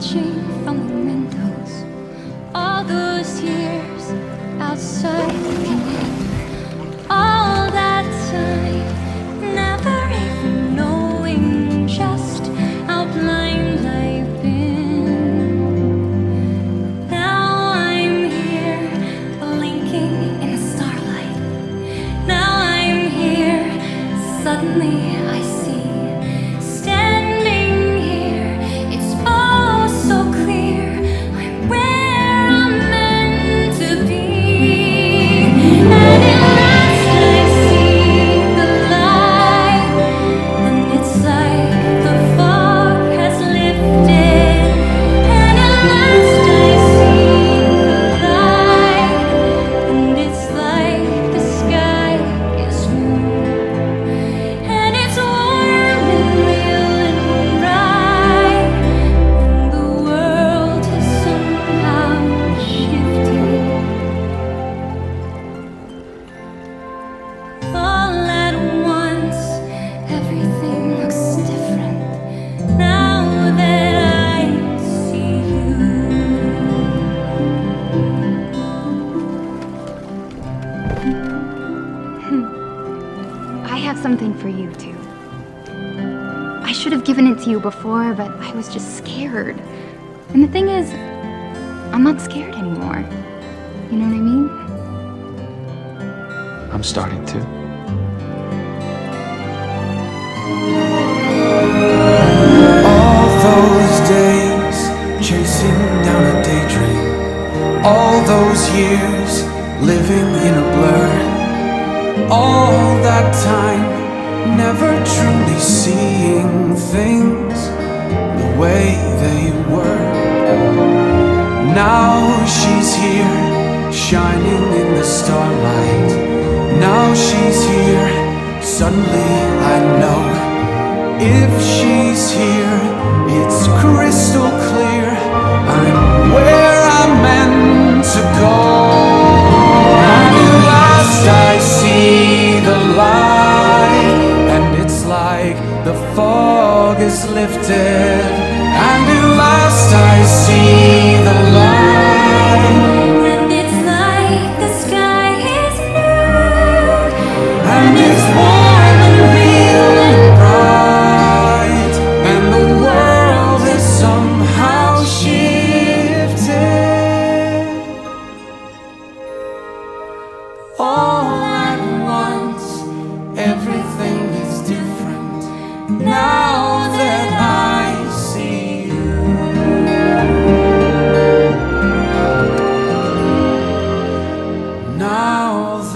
watching from the windows. All those years outside looking in. All that time, never even knowing just how blind I've been. Now I'm here, blinking in the starlight. Now I'm here, suddenly I see. Standing here, it's all so clear. I'm where I'm meant to be. And at last I see the light. And it's like the fog has lifted. And at last I see the light. And it's like the sky is blue. And it's warm and real and bright. And the world has somehow shifted. All at once, everything looks different now that I see you. I have something for you, too. I should have given it to you before, but I was just scared. And the thing is, I'm not scared anymore. You know what I mean? I'm starting to. All those days chasing down a daydream, all those years living in a blur, all that time never truly seeing things the way they were. Now she's here, shining in the starlight. Now she's here, suddenly I know. If she's here, it's crystal clear. I'm where I'm meant to go. And at last I see the light. And it's like the fog is lifted. And at last I see the light. And it's like the sky is blue. And it's warm and real and bright. And the world has somehow shifted. All at once, everything is different now that I see you. Now